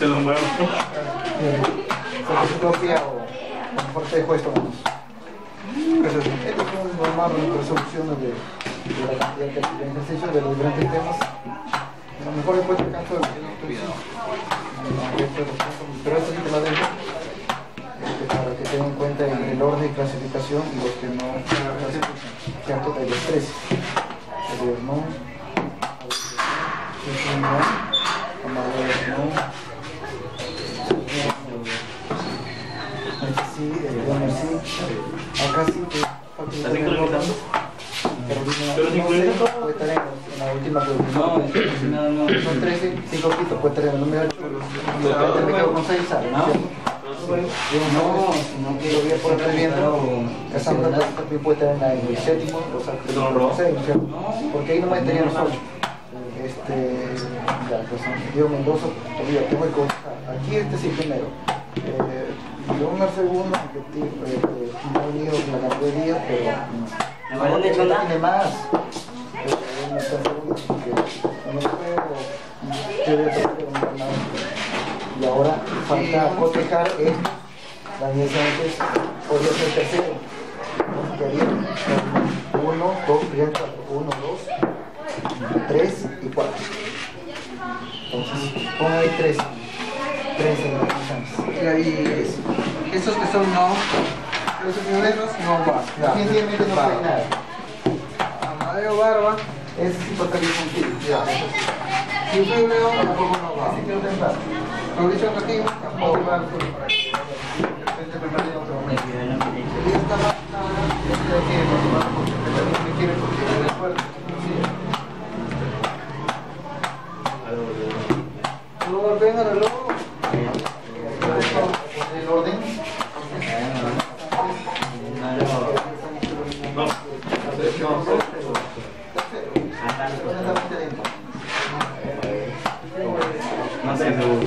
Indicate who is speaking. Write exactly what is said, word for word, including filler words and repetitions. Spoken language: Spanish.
Speaker 1: Se lo muevo.
Speaker 2: Fotocopia o por te dejo esto vamos. Esto es un normal resolución de, de la cantidad de ejercicios de los diferentes temas. A lo mejor después te canso de pero esto sí te lo dejo este, para que tengan en cuenta el, el orden de clasificación y los que no cierto de los tres. El no, el no, no, sí, el bueno sí, acá sí que
Speaker 1: ¿Estás sincronizando?
Speaker 2: pero no sé, puede estar en la última pregunta.
Speaker 3: No, no, no.
Speaker 2: Son trece, cinco pitos, puede estar en el número ocho. Me quedo con seis, ¿sabes?
Speaker 3: No,
Speaker 2: no, que lo voy a poner viendo. Esa plata también puede estar en el séptimo, o sea, no sé, porque ahí nomás tenían los ocho. Este, ya, pues, Diego Mendoza, todavía tengo el contacto. Aquí este sí primero. Yo un segundo, que no he venido la cantidad de días, pero no tiene más. No está segundo, porque no puedo, quiero y ahora falta cotejar esto. Daniel Sánchez podría ser tercero. Quedaría uno, dos, tres, cuatro, uno, dos, tres y cuatro. Entonces, pon ahí tres. Tres en los Sánchez.
Speaker 4: Y ahí, esos que son no, los primeros no va.
Speaker 2: Definitivamente no hay nada.
Speaker 4: Amadeo Barba,
Speaker 2: Ese sí toca bien contigo.
Speaker 4: ya. Y el primero tampoco no va.
Speaker 2: Así que no te enfades.
Speaker 4: Mauricio Castillo tampoco va.
Speaker 2: Este primer día no te va a meter.
Speaker 4: Y esta va.
Speaker 2: Este aquí es otro lado, porque también me quiere porque me recuerda.
Speaker 4: No volven a reloj.
Speaker 2: El orden.
Speaker 1: No. No sé, seguro.